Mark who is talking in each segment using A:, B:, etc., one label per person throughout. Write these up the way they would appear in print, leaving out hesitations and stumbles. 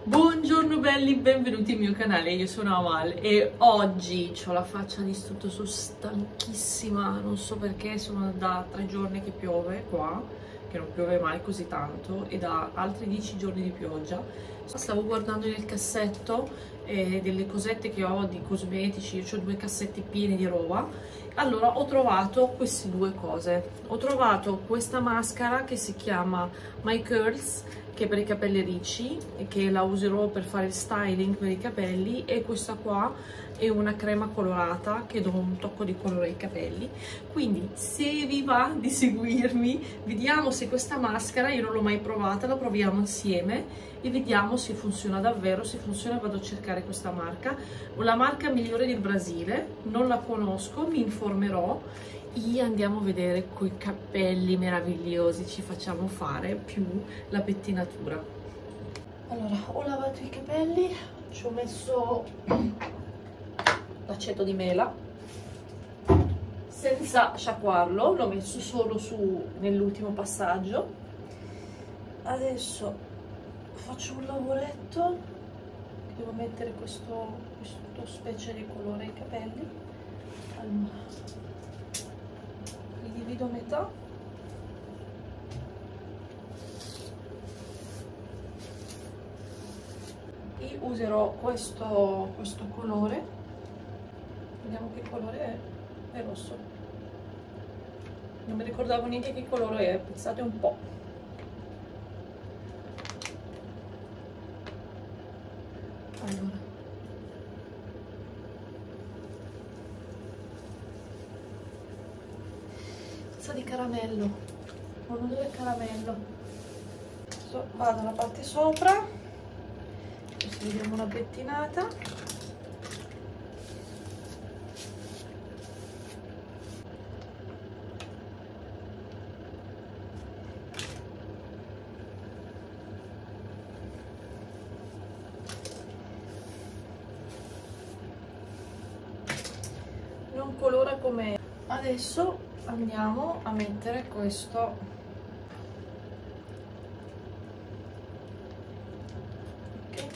A: Buongiorno belli, benvenuti al mio canale, io sono Amal e oggi ho la faccia distrutta, sono stanchissima, non so perché, sono da 3 giorni che piove qua, che non piove mai così tanto, e da altri 10 giorni di pioggia. Stavo guardando nel cassetto delle cosette che ho di cosmetici, io ho 2 cassetti pieni di roba. Allora ho trovato queste due cose, ho trovato questa maschera che si chiama My Curls, che è per i capelli ricci e che la userò per fare il styling per i capelli, e questa qua è una crema colorata che do un tocco di colore ai capelli. Quindi se vi va di seguirmi, vediamo se questa maschera, io non l'ho mai provata, la proviamo insieme e vediamo se funziona davvero. Se funziona vado a cercare questa marca, la marca migliore del Brasile, non la conosco, mi informerò. E andiamo a vedere coi capelli meravigliosi ci facciamo fare più la pettinatura. Allora, ho lavato i capelli, ci ho messo l'aceto di mela senza sciacquarlo, l'ho messo solo su nell'ultimo passaggio. Adesso faccio un lavoretto, devo mettere questo specie di colore ai capelli. Allora, li divido a metà e userò questo colore, vediamo che colore è rosso, non mi ricordavo neanche che colore è, pensate un po'. Allora, di caramello, un odore caramello. Vado alla parte sopra, adesso vediamo una pettinata. Non colora come adesso. Andiamo a mettere questo okay.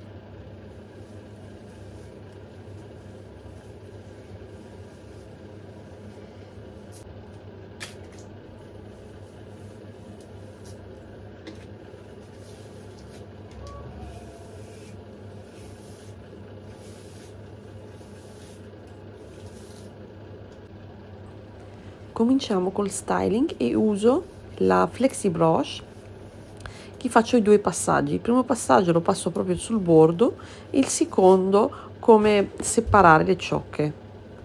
B: Cominciamo col styling e uso la Flexi Brush, che faccio i due passaggi. Il primo passaggio lo passo proprio sul bordo, il secondo come separare le ciocche.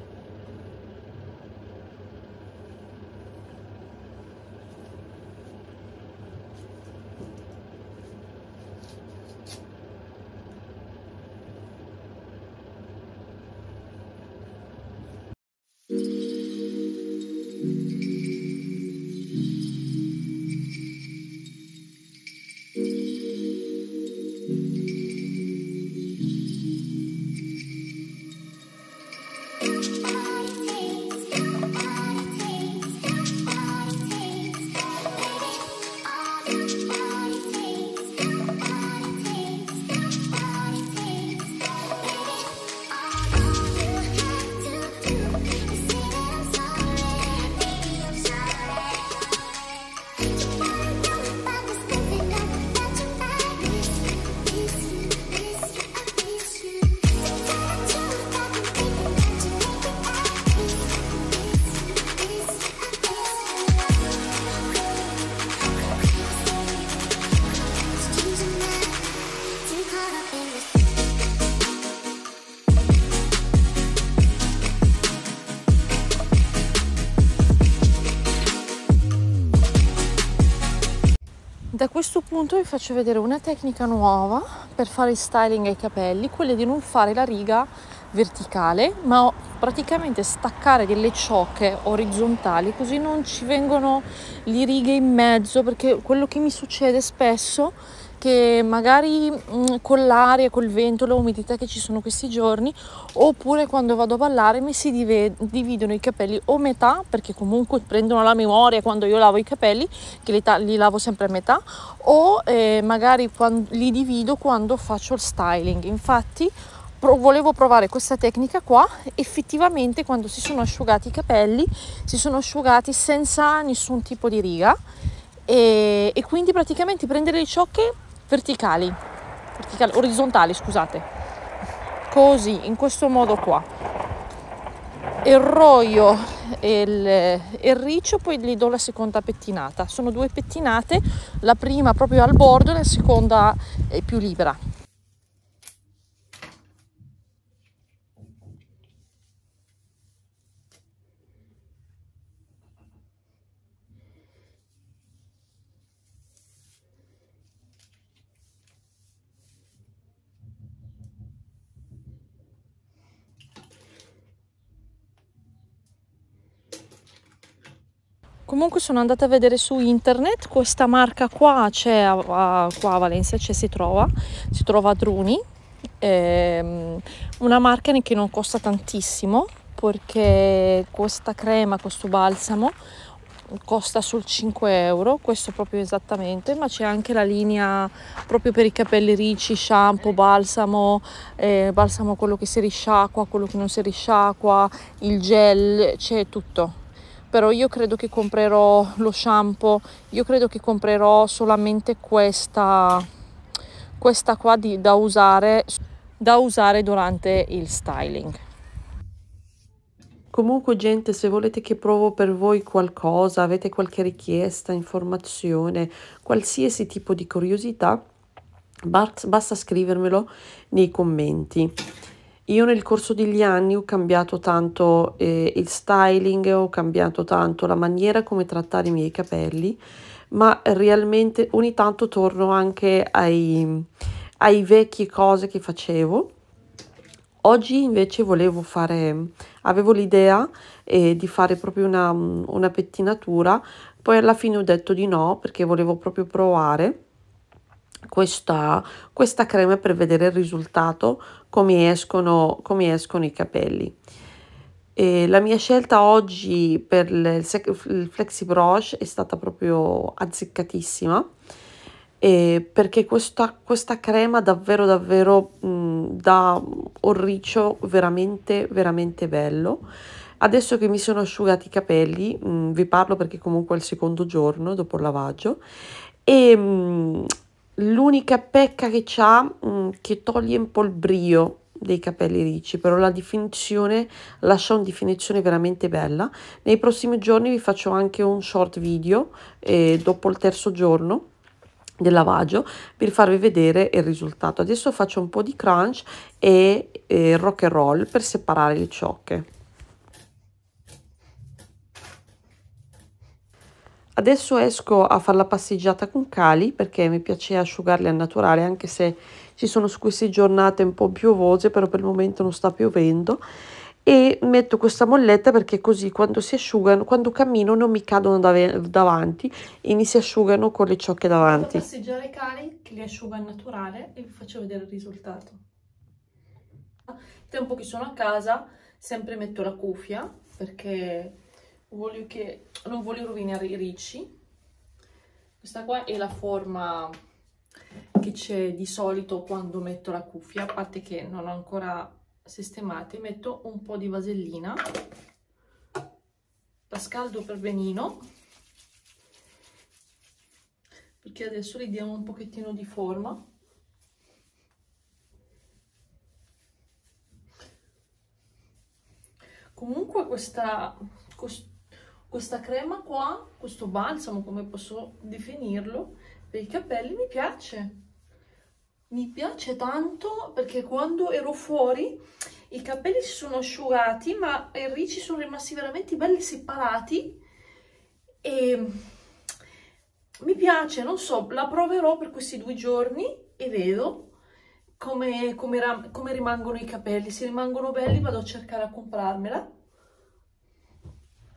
B: Da questo punto vi faccio vedere una tecnica nuova per fare il styling ai capelli, quella di non fare la riga verticale, ma praticamente staccare delle ciocche orizzontali, così non ci vengono le righe in mezzo, perché quello che mi succede spesso
A: perché magari con l'aria, col vento, l'umidità che ci sono questi giorni, oppure quando vado a ballare mi si dividono i capelli o metà, perché comunque prendono la memoria quando io lavo i capelli, che li lavo sempre a metà, o magari li divido quando faccio il styling. Infatti volevo provare questa tecnica qua. Effettivamente quando si sono asciugati i capelli si sono asciugati senza nessun tipo di riga, e quindi praticamente prendere le ciocche orizzontali, scusate, così, in questo modo qua, irroio il riccio, poi gli do la seconda pettinata. Sono 2 pettinate, la prima proprio al bordo e la seconda è più libera. Comunque sono andata a vedere su internet questa marca qua, c'è qua a Valencia, si trova a Druni, una marca che non costa tantissimo, perché questa crema, questo balsamo costa sul 5 euro, questo proprio esattamente, ma c'è anche la linea proprio per i capelli ricci, shampoo, balsamo, balsamo quello che si risciacqua, quello che non si risciacqua, il gel, c'è tutto. Però io credo che comprerò lo shampoo, io credo che comprerò solamente questa qua da usare durante il styling.
B: Comunque gente, se volete che provo per voi qualcosa, avete qualche richiesta, informazione, qualsiasi tipo di curiosità, basta scrivermelo nei commenti. Io nel corso degli anni ho cambiato tanto il styling, ho cambiato tanto la maniera come trattare i miei capelli, ma realmente ogni tanto torno anche ai vecchie cose che facevo. Oggi invece avevo l'idea di fare proprio una pettinatura, poi alla fine ho detto di no perché volevo proprio provare questa crema per vedere il risultato, come escono i capelli. E la mia scelta oggi per il Flexi Brush è stata proprio azzeccatissima, perché questa crema davvero dà un riccio veramente veramente bello. Adesso che mi sono asciugati i capelli, vi parlo perché comunque è il secondo giorno dopo il lavaggio, e l'unica pecca che c'ha, che toglie un po' il brio dei capelli ricci, però la definizione lascia una definizione veramente bella. Nei prossimi giorni vi faccio anche un short video dopo il terzo giorno del lavaggio per farvi vedere il risultato. Adesso faccio un po' di crunch e rock and roll per separare le ciocche. Adesso esco a fare la passeggiata con Cali perché mi piace asciugarli al naturale, anche se ci sono queste giornate un po' piovose, però per il momento non sta piovendo, e metto questa molletta perché così quando si asciugano, quando cammino non mi cadono davanti e mi si asciugano con le ciocche davanti.
A: Vado a passeggiare Cali che li asciuga al naturale e vi faccio vedere il risultato. Il tempo che sono a casa sempre metto la cuffia perché non voglio rovinare i ricci. Questa qua è la forma che c'è di solito quando metto la cuffia, a parte che non ho ancora sistemate. Metto un po' di vasellina, la scaldo per benino, perché adesso gli diamo un pochettino di forma. Comunque questa crema qua, questo balsamo, come posso definirlo, per i capelli mi piace tanto, perché quando ero fuori i capelli si sono asciugati ma i ricci sono rimasti veramente belli separati e mi piace, non so, la proverò per questi 2 giorni e vedo come rimangono i capelli. Se rimangono belli vado a cercare a comprarmela.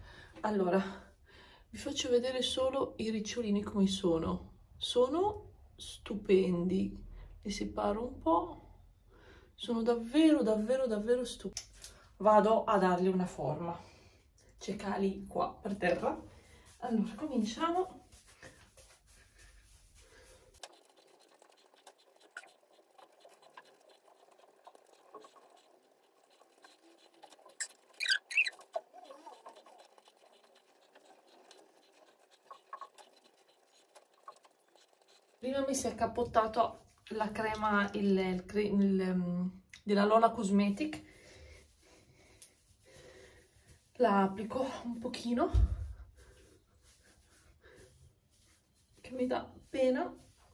A: Allora, vi faccio vedere solo i ricciolini come sono stupendi. Li separo un po', sono davvero davvero davvero stupendi. Vado a dargli una forma, cecali qua per terra. Allora cominciamo. Prima mi si è accappottato la crema della Lola Cosmetic, la applico un pochino, che mi dà pena.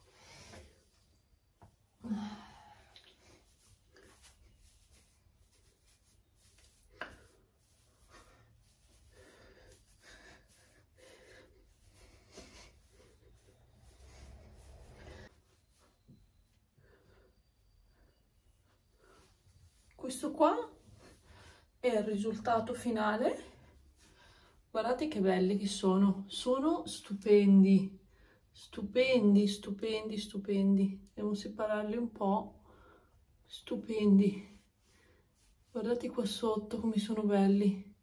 A: Questo qua è il risultato finale. Guardate che belli che sono stupendi, stupendi, stupendi, stupendi. Devo separarli un po', stupendi. Guardate qua sotto come sono belli.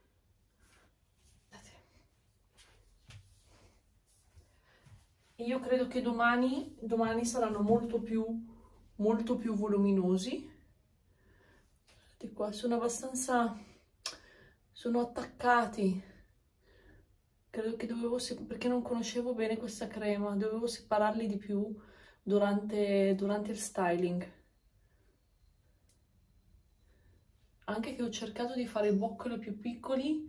A: Io credo che domani saranno molto più voluminosi. Guardate qua, sono abbastanza, sono attaccati. Credo che dovevo, perché non conoscevo bene questa crema, dovevo separarli di più durante il styling. Anche che ho cercato di fare boccole più piccoli,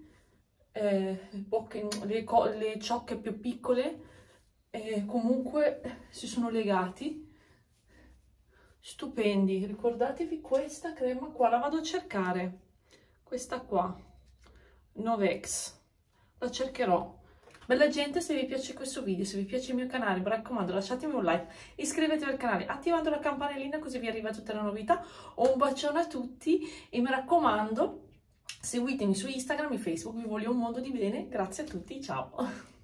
A: le ciocche più piccole, comunque si sono legati. Stupendi, ricordatevi questa crema qua, la vado a cercare, questa qua, Novex, la cercherò. Bella gente, se vi piace questo video, se vi piace il mio canale, mi raccomando lasciatemi un like, iscrivetevi al canale attivando la campanellina così vi arriva tutte le novità. Un bacione a tutti e mi raccomando seguitemi su Instagram e Facebook, vi voglio un mondo di bene, grazie a tutti, ciao!